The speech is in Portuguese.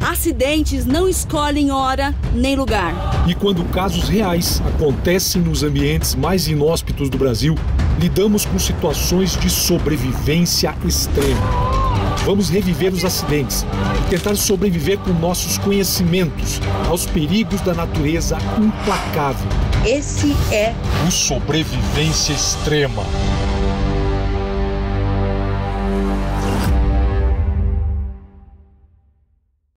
Acidentes não escolhem hora nem lugar. E quando casos reais acontecem nos ambientes mais inóspitos do Brasil, lidamos com situações de sobrevivência extrema. Vamos reviver os acidentes e tentar sobreviver com nossos conhecimentos aos perigos da natureza implacável. Esse é o Sobrevivência Extrema.